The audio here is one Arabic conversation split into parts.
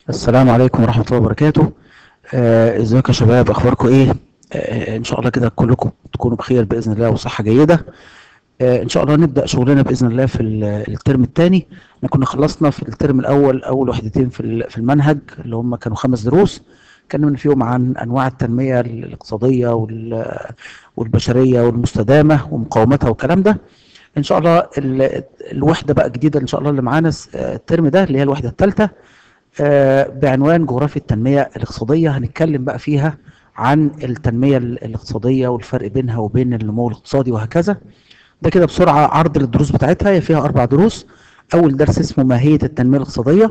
السلام عليكم ورحمة الله وبركاته. ازيكم يا شباب، اخباركم ايه؟ ان شاء الله كده كلكم تكونوا بخير باذن الله وصحة جيدة. ان شاء الله نبدأ شغلنا باذن الله في الترم الثاني. احنا كنا خلصنا في الترم الاول اول وحدتين في المنهج اللي هم كانوا 5 دروس. اتكلمنا فيهم عن انواع التنمية الاقتصادية والبشرية والمستدامة ومقاومتها والكلام ده. ان شاء الله الوحدة بقى جديدة ان شاء الله اللي معانا الترم ده اللي هي الوحدة الثالثة، بعنوان جغرافيا التنمية الاقتصادية. هنتكلم بقى فيها عن التنمية الاقتصادية والفرق بينها وبين النمو الاقتصادي وهكذا. ده كده بسرعة عرض للدروس بتاعتها، هي فيها 4 دروس. أول درس اسمه ماهية التنمية الاقتصادية.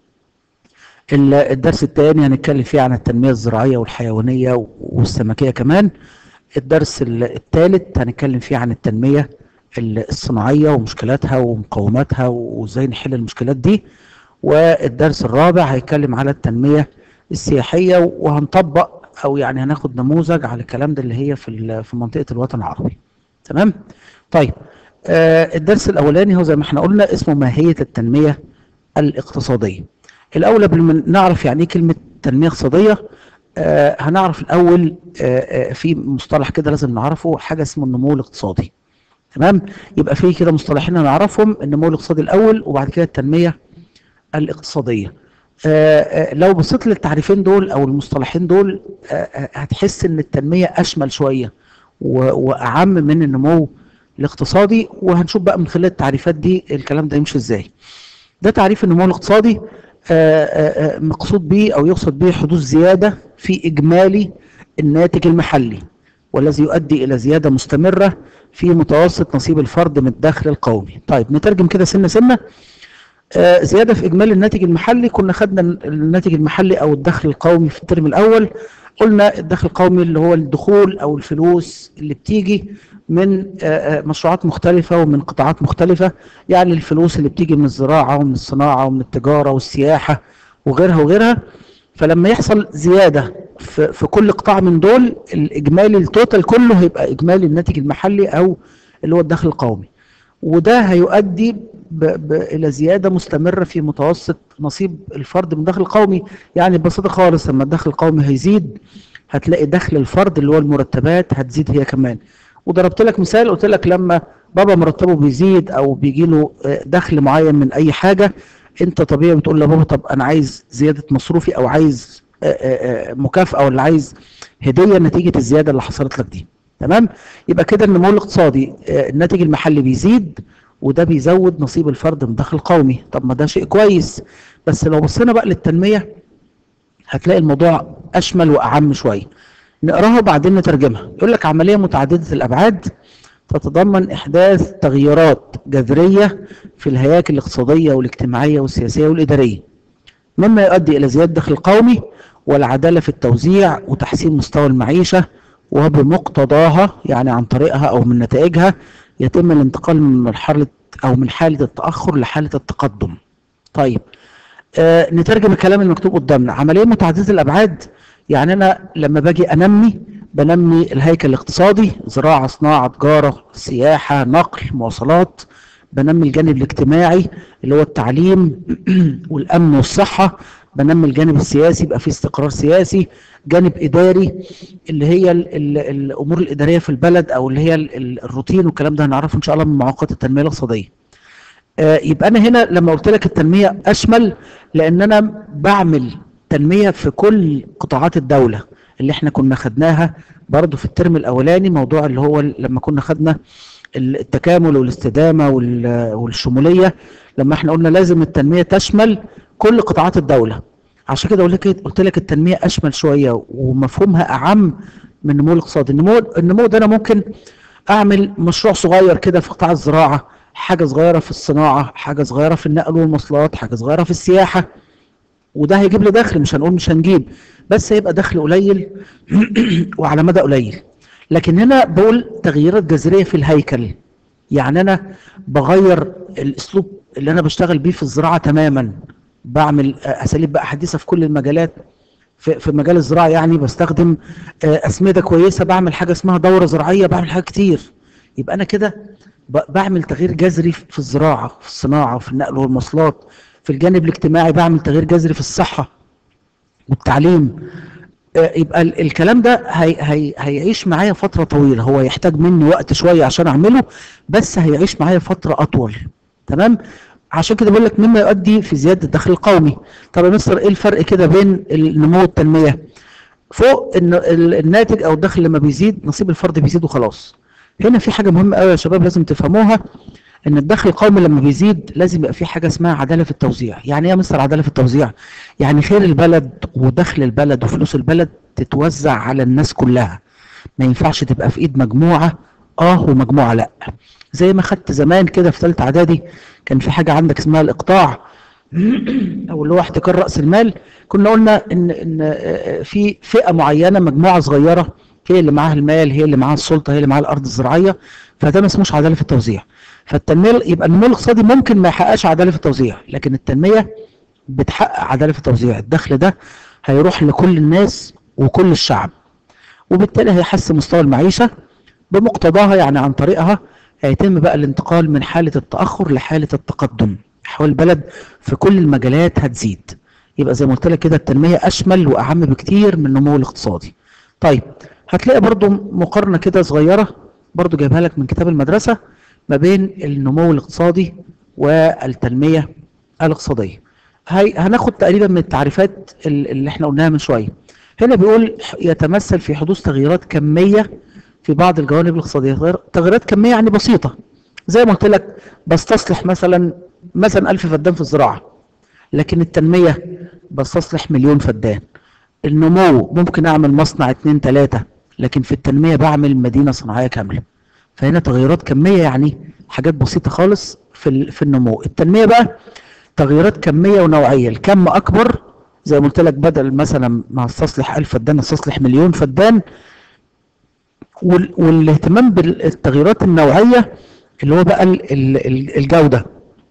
الدرس الثاني هنتكلم فيه عن التنمية الزراعية والحيوانية والسمكية كمان. الدرس الثالث هنتكلم فيه عن التنمية الصناعية ومشكلاتها ومقاوماتها وازاي نحل المشكلات دي. والدرس الرابع هيتكلم على التنمية السياحية، وهنطبق او يعني هناخد نموذج على الكلام ده اللي هي في منطقة الوطن العربي. تمام. طيب، الدرس الاولاني هو زي ما احنا قلنا اسمه ماهية التنمية الاقتصادية. الاول قبل ما نعرف يعني ايه كلمة تنمية اقتصادية، هنعرف الاول في مصطلح كده لازم نعرفه، حاجة اسمه النمو الاقتصادي. تمام. يبقى في كده مصطلحين نعرفهم، النمو الاقتصادي الاول وبعد كده التنمية الاقتصادية. لو بصيت للتعريفين دول او المصطلحين دول هتحس ان التنمية اشمل شوية واعم من النمو الاقتصادي، وهنشوف بقى من خلال التعريفات دي الكلام ده يمشي ازاي. ده تعريف النمو الاقتصادي. مقصود به او يقصد به حدوث زيادة في اجمالي الناتج المحلي، والذي يؤدي الى زيادة مستمرة في متوسط نصيب الفرد من الدخل القومي. طيب نترجم كده سنة سنة. زيادة في إجمالي الناتج المحلي، كنا خدنا الناتج المحلي أو الدخل القومي في الترم الأول. قلنا الدخل القومي اللي هو الدخول أو الفلوس اللي بتيجي من مشروعات مختلفة ومن قطاعات مختلفة، يعني الفلوس اللي بتيجي من الزراعة ومن الصناعة ومن التجارة والسياحة وغيرها وغيرها. فلما يحصل زيادة في كل قطاع من دول، الإجمالي التوتال كله هيبقى إجمالي الناتج المحلي أو اللي هو الدخل القومي، وده هيؤدي إلى زيادة مستمرة في متوسط نصيب الفرد من الدخل القومي. يعني ببساطة خالص لما الدخل القومي هيزيد هتلاقي دخل الفرد اللي هو المرتبات هتزيد هي كمان. وضربت لك مثال قلت لك لما بابا مرتبه بيزيد او بيجي له دخل معين من اي حاجة، انت طبيعي بتقول لبابا طب انا عايز زيادة مصروفي او عايز مكافأة ولا عايز هدية نتيجة الزيادة اللي حصلت لك دي. تمام. يبقى كده النمو الاقتصادي الناتج المحلي بيزيد، وده بيزود نصيب الفرد من الدخل القومي. طب ما ده شيء كويس، بس لو بصينا بقى للتنمية هتلاقي الموضوع أشمل وأعم شوية. نقراها وبعدين نترجمها. يقول لك عملية متعددة الأبعاد تتضمن إحداث تغييرات جذرية في الهياكل الاقتصادية والاجتماعية والسياسية والإدارية، مما يؤدي إلى زيادة الدخل القومي والعدالة في التوزيع وتحسين مستوى المعيشة، وبمقتضاها يعني عن طريقها أو من نتائجها يتم الانتقال من مرحلة أو من حالة التأخر لحالة التقدم. طيب، نترجم الكلام المكتوب قدامنا. عملية متعددة الأبعاد يعني أنا لما باجي بنمي الهيكل الاقتصادي، زراعة صناعة تجارة سياحة نقل مواصلات. بنمي الجانب الاجتماعي اللي هو التعليم والأمن والصحة. بنمي الجانب السياسي يبقى فيه استقرار سياسي. جانب إداري اللي هي الأمور الإدارية في البلد أو اللي هي الروتين والكلام ده هنعرفه إن شاء الله من معوقات التنمية الاقتصادية. يبقى أنا هنا لما قلت لك التنمية أشمل، لأن أنا بعمل تنمية في كل قطاعات الدولة اللي احنا كنا خدناها برضو في الترم الأولاني، موضوع اللي هو لما كنا خدنا التكامل والاستدامة والشمولية. لما احنا قلنا لازم التنمية تشمل كل قطاعات الدولة، عشان كده قلت لك التنمية أشمل شوية ومفهومها أعم من النمو الاقتصادي. النمو ده أنا ممكن أعمل مشروع صغير كده في قطاع الزراعة، حاجة صغيرة في الصناعة، حاجة صغيرة في النقل والمواصلات، حاجة صغيرة في السياحة، وده هيجيب لي دخل. مش هنقول مش هنجيب، بس هيبقى دخل قليل وعلى مدى قليل. لكن هنا بقول تغييرات جذرية في الهيكل، يعني أنا بغير الأسلوب اللي أنا بشتغل بيه في الزراعة تماما. بعمل أساليب بقى حديثة في كل المجالات. في مجال الزراعة يعني بستخدم أسمدة كويسة، بعمل حاجة اسمها دورة زراعية، بعمل حاجة كتير. يبقى أنا كده بعمل تغيير جذري في الزراعة في الصناعة وفي النقل والمواصلات. في الجانب الاجتماعي بعمل تغيير جذري في الصحة، والتعليم. يبقى الكلام ده هيعيش معايا فترة طويلة، هو يحتاج مني وقت شوية عشان اعمله، بس هيعيش معايا فترة اطول. تمام. عشان كده بقول لك مما يؤدي في زيادة الدخل القومي. طب يا مستر ايه الفرق كده بين النمو والتنمية؟ فوق ان الناتج او الدخل لما بيزيد نصيب الفرد بيزيد وخلاص. هنا في حاجة مهمة قوي يا شباب لازم تفهموها، ان الدخل القومي لما بيزيد لازم يبقى في حاجه اسمها عداله في التوزيع. يعني ايه يا مستر عداله في التوزيع؟ يعني خير البلد ودخل البلد وفلوس البلد تتوزع على الناس كلها، ما ينفعش تبقى في ايد مجموعه ومجموعه لا. زي ما خدت زمان كده في ثالثه اعدادي كان في حاجه عندك اسمها الاقطاع او اللي هو احتكار راس المال. كنا قلنا ان في فئه معينه، مجموعه صغيره هي اللي معاها المال، هي اللي معاها السلطه، هي اللي معاها الارض الزراعيه، فده ما اسموش عداله في التوزيع. فالتنميه يبقى النمو الاقتصادي ممكن ما يحققش عداله في التوزيع، لكن التنميه بتحقق عداله في التوزيع. الدخل ده هيروح لكل الناس وكل الشعب، وبالتالي هيحسن مستوى المعيشه بمقتضاها. يعني عن طريقها هيتم بقى الانتقال من حاله التاخر لحاله التقدم، احوال البلد في كل المجالات هتزيد. يبقى زي ما قلت لك كده التنميه اشمل واعم بكتير من النمو الاقتصادي. طيب هتلاقي برضو مقارنه كده صغيره برضو جايبها لك من كتاب المدرسه ما بين النمو الاقتصادي والتنميه الاقتصاديه. هناخد تقريبا من التعريفات اللي احنا قلناها من شويه. هنا بيقول يتمثل في حدوث تغييرات كميه في بعض الجوانب الاقتصاديه. تغييرات كميه يعني بسيطه، زي ما قلت لك بستصلح مثلا 1000 فدان في الزراعه، لكن التنميه بستصلح مليون فدان. النمو ممكن اعمل مصنع 2 3، لكن في التنميه بعمل مدينه صناعيه كامله. فهنا تغيرات كميه يعني حاجات بسيطه خالص في النمو. التنميه بقى تغييرات كميه ونوعيه، الكم اكبر، زي ما قلت لك بدل مثلا ما استصلح 1000 فدان استصلح مليون فدان. والاهتمام بالتغييرات النوعيه اللي هو بقى الجوده.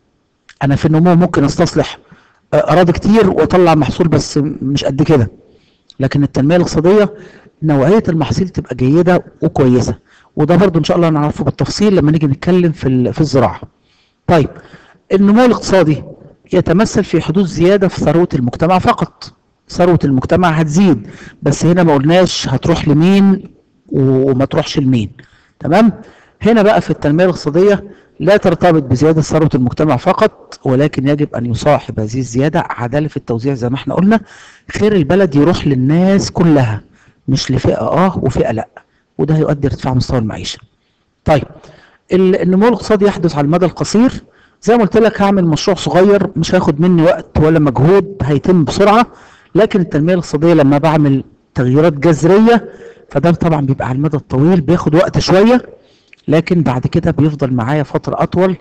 انا في النمو ممكن استصلح اراضي كتير واطلع محصول بس مش قد كده، لكن التنميه الاقتصاديه نوعيه المحاصيل تبقى جيده وكويسه، وده برضو ان شاء الله هنعرفه بالتفصيل لما نيجي نتكلم في الزراعه. طيب النمو الاقتصادي يتمثل في حدوث زياده في ثروه المجتمع فقط. ثروه المجتمع هتزيد، بس هنا ما قلناش هتروح لمين وما تروحش لمين. تمام. هنا بقى في التنميه الاقتصاديه لا ترتبط بزياده ثروه المجتمع فقط، ولكن يجب ان يصاحب هذه الزياده عداله في التوزيع زي ما احنا قلنا. خير البلد يروح للناس كلها، مش لفئه وفئه لا، وده هيؤدي ارتفاع مستوى المعيشه. طيب النمو الاقتصادي يحدث على المدى القصير. زي ما قلت لك هعمل مشروع صغير مش هياخد مني وقت ولا مجهود، هيتم بسرعه. لكن التنميه الاقتصاديه لما بعمل تغييرات جذريه فده طبعا بيبقى على المدى الطويل، بياخد وقت شويه، لكن بعد كده بيفضل معايا فتره اطول،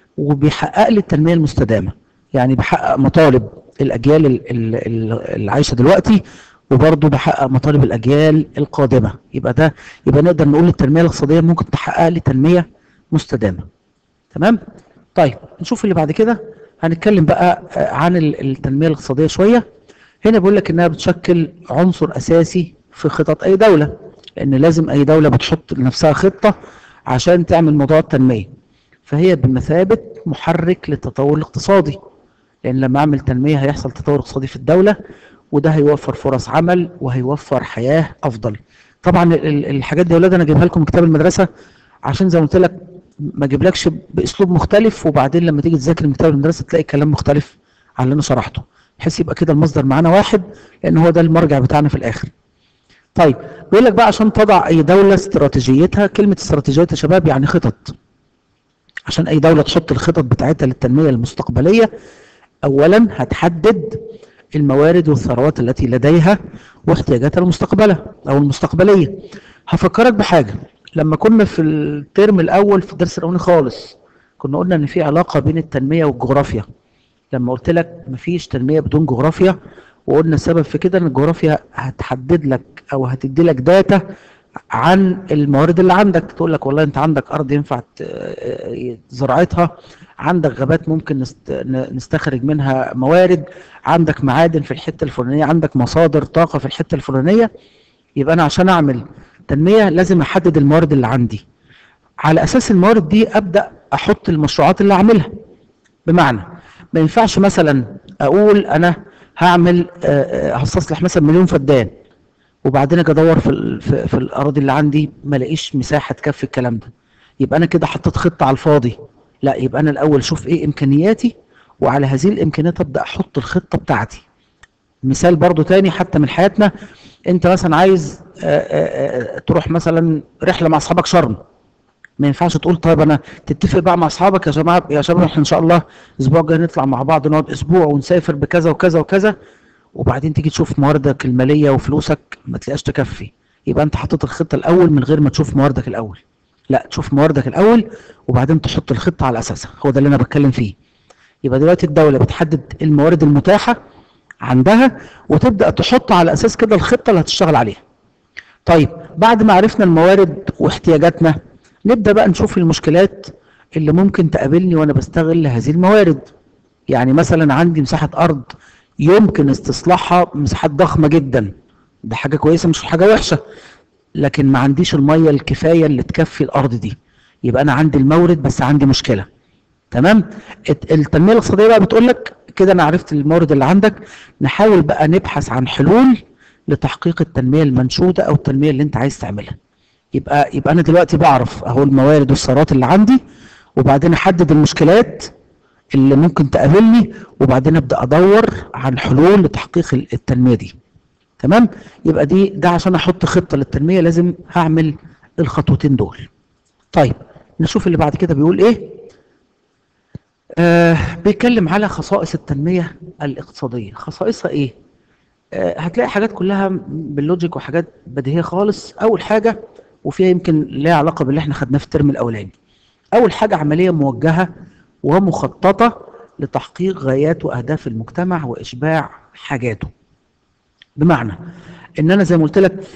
وبيحقق لي التنميه المستدامه. يعني بحقق مطالب الاجيال اللي عايشه دلوقتي، وبرضه بحقق مطالب الاجيال القادمه. يبقى نقدر نقول التنميه الاقتصاديه ممكن تحقق لي تنميه مستدامه. تمام. طيب نشوف اللي بعد كده. هنتكلم بقى عن التنميه الاقتصاديه شويه. هنا بيقول لك انها بتشكل عنصر اساسي في خطط اي دوله، لان لازم اي دوله بتحط لنفسها خطه عشان تعمل موضوع التنميه. فهي بمثابه محرك للتطور الاقتصادي، لان لما اعمل تنميه هيحصل تطور اقتصادي في الدوله، وده هيوفر فرص عمل وهيوفر حياه افضل. طبعا الحاجات دي يا اولاد انا جايبها لكم من كتاب المدرسه، عشان زي ما قلت لك ما اجيبلكش باسلوب مختلف وبعدين لما تيجي تذاكر من كتاب المدرسه تلاقي كلام مختلف عن اللي انا شرحته، بحيث يبقى كده المصدر معانا واحد، لان هو ده المرجع بتاعنا في الاخر. طيب بيقول لك بقى عشان تضع اي دوله استراتيجيتها، كلمه استراتيجيات يا شباب يعني خطط. عشان اي دوله تحط الخطط بتاعتها للتنميه المستقبليه، اولا هتحدد الموارد والثروات التي لديها واحتياجاتها المستقبلة او المستقبليه. هفكرك بحاجه، لما كنا في الترم الاول في الدرس الاولاني خالص كنا قلنا ان في علاقه بين التنميه والجغرافيا. لما قلت لك مفيش تنميه بدون جغرافيا، وقلنا السبب في كده ان الجغرافيا هتحدد لك او هتدي لك داتا عن الموارد اللي عندك. تقول لك والله انت عندك ارض ينفع زراعتها، عندك غابات ممكن نستخرج منها موارد، عندك معادن في الحته الفلانيه، عندك مصادر طاقه في الحته الفلانيه. يبقى انا عشان اعمل تنميه لازم احدد الموارد اللي عندي، على اساس الموارد دي ابدا احط المشروعات اللي اعملها. بمعنى ما ينفعش مثلا اقول انا هعمل هستصلح مثلا مليون فدان، وبعدين اجي ادور في الاراضي اللي عندي ما الاقيش مساحه تكفي الكلام ده، يبقى انا كده حطيت خطه على الفاضي. لا، يبقى انا الاول اشوف ايه امكانياتي، وعلى هذه الامكانيات ابدا احط الخطه بتاعتي. مثال برضو تاني حتى من حياتنا، انت مثلا عايز تروح مثلا رحله مع اصحابك شرم. ما ينفعش تقول طيب انا تتفق بقى مع اصحابك يا جماعه يا شباب احنا ان شاء الله الاسبوع الجاي نطلع مع بعض نقعد اسبوع ونسافر بكذا وكذا وكذا، وبعدين تيجي تشوف مواردك الماليه وفلوسك ما تلاقيش تكفي. يبقى انت حطيت الخطه الاول من غير ما تشوف مواردك الاول. لا، تشوف مواردك الاول وبعدين تحط الخطه على اساسها. هو ده اللي انا بتكلم فيه. يبقى دلوقتي الدوله بتحدد الموارد المتاحه عندها، وتبدا تحط على اساس كده الخطه اللي هتشتغل عليها. طيب بعد ما عرفنا الموارد واحتياجاتنا، نبدا بقى نشوف المشكلات اللي ممكن تقابلني وانا بستغل هذه الموارد. يعني مثلا عندي مساحه ارض يمكن استصلاحها، مساحات ضخمه جدا، ده حاجه كويسه مش حاجه وحشه، لكن ما عنديش الميه الكفايه اللي تكفي الارض دي. يبقى انا عندي المورد بس عندي مشكله. تمام. التنميه الاقتصاديه بقى بتقول لك كده انا عرفت المورد اللي عندك، نحاول بقى نبحث عن حلول لتحقيق التنميه المنشوده او التنميه اللي انت عايز تعملها. يبقى انا دلوقتي بعرف اهو الموارد والثروات اللي عندي، وبعدين احدد المشكلات اللي ممكن تقابلني، وبعدين ابدا ادور عن حلول لتحقيق التنميه دي. تمام. يبقى ده عشان احط خطه للتنميه لازم هعمل الخطوتين دول. طيب نشوف اللي بعد كده بيقول ايه. بيتكلم على خصائص التنميه الاقتصاديه. خصائصها ايه؟ هتلاقي حاجات كلها باللوجيك وحاجات بديهيه خالص. اول حاجه وفيها يمكن ليها علاقه باللي احنا خدناه في الترم الاولاني. اول حاجه عمليه موجهه ومخططه لتحقيق غايات واهداف المجتمع واشباع حاجاته. بمعنى ان انا زي ما قلت لك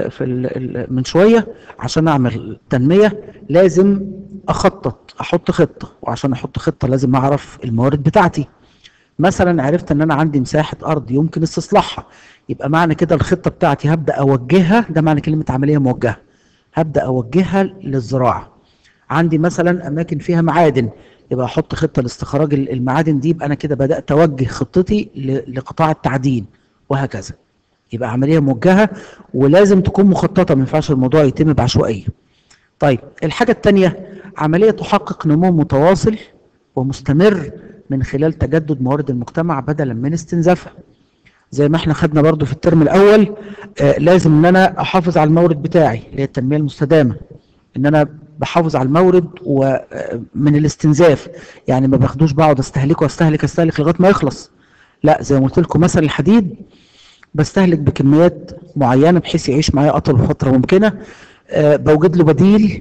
من شويه، عشان اعمل تنميه لازم اخطط، احط خطه، وعشان احط خطه لازم اعرف الموارد بتاعتي. مثلا عرفت ان انا عندي مساحه ارض يمكن استصلاحها، يبقى معنى كده الخطه بتاعتي هبدا اوجهها، ده معنى كلمه عمليه موجهه، هبدا اوجهها للزراعه. عندي مثلا اماكن فيها معادن، يبقى احط خطه لاستخراج المعادن دي، يبقى انا كده بدات اوجه خطتي لقطاع التعدين، وهكذا. يبقى عمليه موجهه ولازم تكون مخططه، ما ينفعش الموضوع يتم بعشوائيه. طيب الحاجه الثانيه عمليه تحقق نمو متواصل ومستمر من خلال تجدد موارد المجتمع بدلا من استنزافها. زي ما احنا خدنا برضو في الترم الاول، لازم ان انا احافظ على المورد بتاعي اللي هي التنميه المستدامه، ان انا بحافظ على المورد ومن الاستنزاف، يعني ما باخدوش بقعد استهلكه استهلك لغايه ما يخلص. لا، زي ما قلت لكم مثلا الحديد بستهلك بكميات معينه بحيث يعيش معايا اطول فتره ممكنه. بوجد له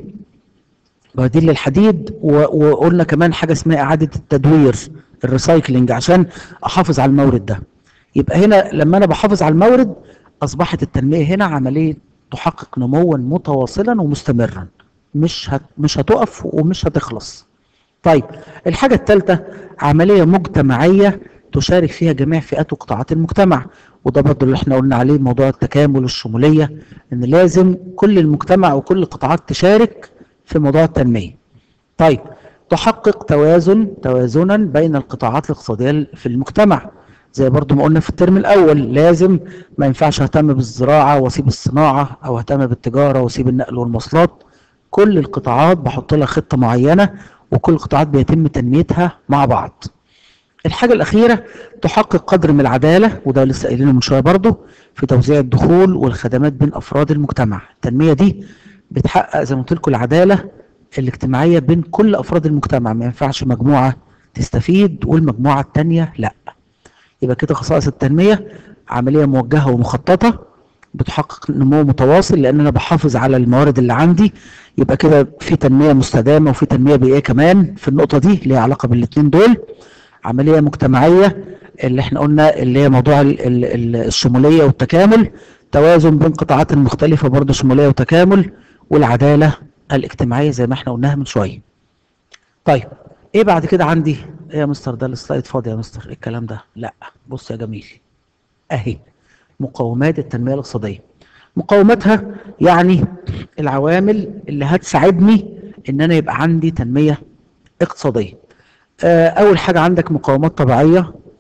بديل للحديد، وقلنا كمان حاجه اسمها اعاده التدوير، الريسايكلينج، عشان احافظ على المورد ده. يبقى هنا لما انا بحافظ على المورد اصبحت التنميه هنا عمليه تحقق نموا متواصلا ومستمرا، مش هتقف ومش هتخلص. طيب الحاجه الثالثه عمليه مجتمعيه تشارك فيها جميع فئات وقطاعات المجتمع، وده برضه اللي احنا قلنا عليه موضوع التكامل والشموليه، ان لازم كل المجتمع وكل القطاعات تشارك في موضوع التنميه. طيب تحقق توازنا بين القطاعات الاقتصاديه في المجتمع، زي برضو ما قلنا في الترم الاول، لازم ما ينفعش اهتم بالزراعه واسيب الصناعه، او اهتم بالتجاره واسيب النقل والمواصلات. كل القطاعات بحط لها خطه معينه، وكل القطاعات بيتم تنميتها مع بعض. الحاجه الاخيره تحقق قدر من العداله، وده لسه قايلينه من شويه برضو، في توزيع الدخول والخدمات بين افراد المجتمع. التنميه دي بتحقق زي ما قلت لكم العداله الاجتماعيه بين كل افراد المجتمع، ما ينفعش مجموعه تستفيد والمجموعه الثانيه لا. يبقى كده خصائص التنميه عمليه موجهه ومخططه، بتحقق نمو متواصل لان انا بحافظ على الموارد اللي عندي. يبقى كده في تنميه مستدامه وفي تنميه بيئيه كمان في النقطه دي اللي هي علاقه بالاثنين دول. عمليه مجتمعيه اللي احنا قلنا اللي هي موضوع الشموليه والتكامل، توازن بين قطاعات مختلفه برضه شموليه وتكامل، والعداله الاجتماعيه زي ما احنا قلناها من شويه. طيب ايه بعد كده عندي؟ ايه يا مستر ده السلايد فاضي يا مستر، ايه الكلام ده؟ لا بص يا جميل، اهي مقومات التنميه الاقتصاديه. مقوماتها يعني العوامل اللي هتساعدني ان انا يبقى عندي تنميه اقتصاديه. اول حاجه عندك مقومات طبيعيه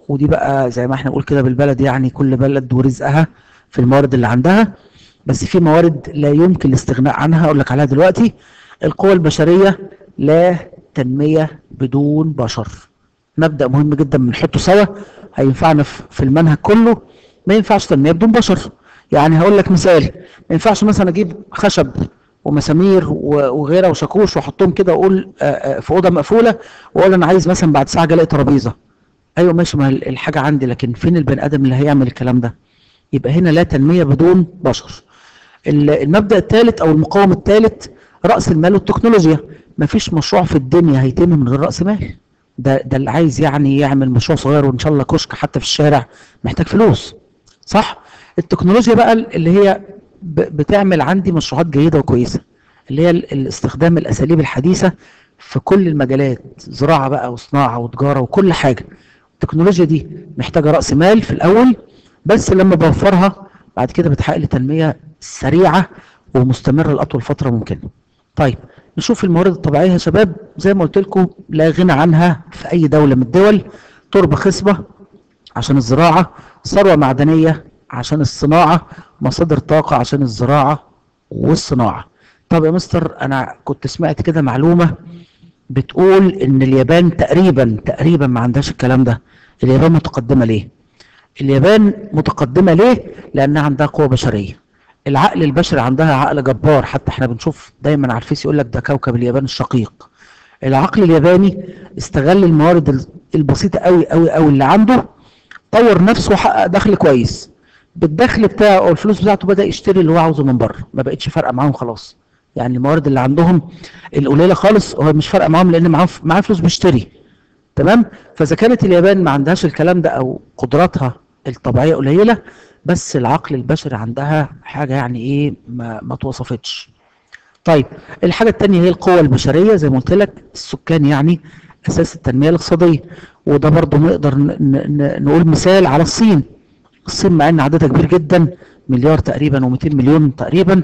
ودي بقى زي ما احنا نقول كده بالبلد، يعني كل بلد ورزقها في الموارد اللي عندها. بس في موارد لا يمكن الاستغناء عنها، اقول لك عليها دلوقتي. القوى البشريه لا تنميه بدون بشر. مبدأ مهم جدا بنحطه سوا، هينفعنا في المنهج كله. ما ينفعش تنميه بدون بشر. يعني هقول لك مثال، ما ينفعش مثلا اجيب خشب ومسامير وغيره وشاكوش واحطهم كده واقول في اوضه مقفوله، واقول انا عايز مثلا بعد ساعه الاقي ترابيزه. ايوه ماشي، ما الحاجه عندي، لكن فين البني ادم اللي هيعمل الكلام ده؟ يبقى هنا لا تنميه بدون بشر. المبدأ الثالث او المقاوم الثالث، رأس المال والتكنولوجيا. مفيش مشروع في الدنيا هيتم من غير رأس مال. ده اللي عايز يعني يعمل مشروع صغير، وان شاء الله كشك حتى في الشارع، محتاج فلوس، صح؟ التكنولوجيا بقى اللي هي بتعمل عندي مشروعات جيدة وكويسة، اللي هي الاستخدام الاساليب الحديثة في كل المجالات، زراعة بقى وصناعة وتجارة وكل حاجة. التكنولوجيا دي محتاجة رأس مال في الاول، بس لما بوفرها بعد كده بتحقق لي تنمية سريعة ومستمرة لأطول فترة ممكنة. طيب نشوف الموارد الطبيعية يا شباب. زي ما قلت لكم لا غنى عنها في أي دولة من الدول. تربة خصبة عشان الزراعة، ثروة معدنية عشان الصناعة، مصادر طاقة عشان الزراعة والصناعة. طب يا مستر أنا كنت سمعت كده معلومة بتقول إن اليابان تقريبا ما عندهاش الكلام ده. اليابان متقدمة ليه؟ اليابان متقدمة ليه؟ لأنها عندها قوة بشرية. العقل البشري عندها عقل جبار، حتى احنا بنشوف دايما على الفيس يقول لك ده كوكب اليابان الشقيق. العقل الياباني استغل الموارد البسيطة قوي قوي قوي اللي عنده، طور نفسه وحقق دخل كويس. بالدخل بتاعه او الفلوس بتاعته بدأ يشتري اللي هو عاوزه من بره، ما بقتش فارقة معاهم خلاص. يعني الموارد اللي عندهم القليلة خالص هو مش فارقة معاهم، لأن معاه فلوس بيشتري. تمام. فاذا كانت اليابان ما عندهاش الكلام ده او قدراتها الطبيعيه قليله، بس العقل البشري عندها حاجه يعني ايه ما توصفتش. طيب الحاجه الثانيه هي القوه البشريه. زي ما قلت لك السكان يعني اساس التنميه الاقتصاديه، وده برضو نقدر نقول مثال على الصين. الصين مع ان عددها كبير جدا، مليار تقريبا و200 مليون تقريبا،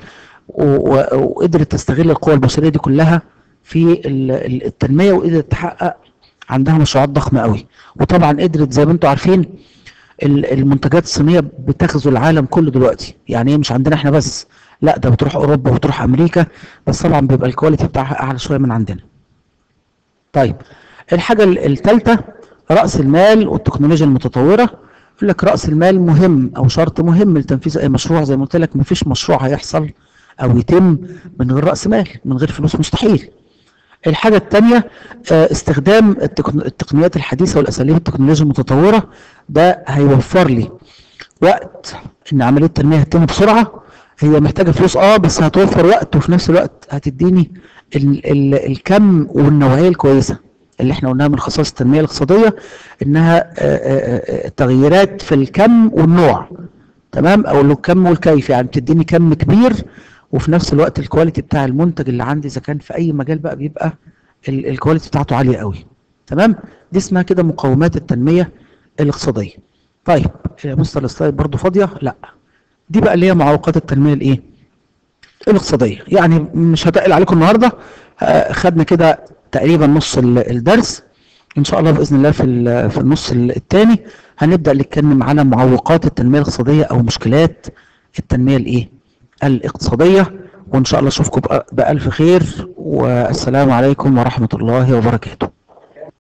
وقدرت تستغل القوى البشريه دي كلها في التنميه، وقدرت تحقق عندها مشروعات ضخمه قوي. وطبعا قدرت زي ما انتم عارفين المنتجات الصينيه بتغزو العالم كله دلوقتي. يعني هي مش عندنا احنا بس، لا ده بتروح اوروبا وبتروح امريكا، بس طبعا بيبقى الكواليتي بتاعها اعلى شويه من عندنا. طيب الحاجه الثالثه راس المال والتكنولوجيا المتطوره. يقول لك راس المال مهم او شرط مهم لتنفيذ اي مشروع. زي ما قلت لك مفيش مشروع هيحصل او يتم من غير راس مال، من غير فلوس مستحيل. الحاجة الثانية استخدام التقنيات الحديثة والأساليب التكنولوجيا المتطورة. ده هيوفر لي وقت إن عملية التنمية هتتم بسرعة. هي محتاجة فلوس بس هتوفر وقت، وفي نفس الوقت هتديني الكم والنوعية الكويسة اللي احنا قلناها من خصائص التنمية الاقتصادية، إنها تغييرات في الكم والنوع. تمام، أو الكم والكيف، يعني بتديني كم كبير وفي نفس الوقت الكواليتي بتاع المنتج اللي عندي اذا كان في اي مجال بقى بيبقى الكواليتي بتاعته عاليه قوي. تمام، دي اسمها كده مقومات التنميه الاقتصاديه. طيب مستر السلايد برضو فاضيه؟ لا، دي بقى اللي هي معوقات التنميه الايه الاقتصاديه. يعني مش هتقل عليكم النهارده، خدنا كده تقريبا نص الدرس. ان شاء الله باذن الله في النص الثاني هنبدا نتكلم على معوقات التنميه الاقتصاديه او مشكلات التنميه الايه الاقتصادية. وإن شاء الله أشوفكم بألف خير، والسلام عليكم ورحمة الله وبركاته.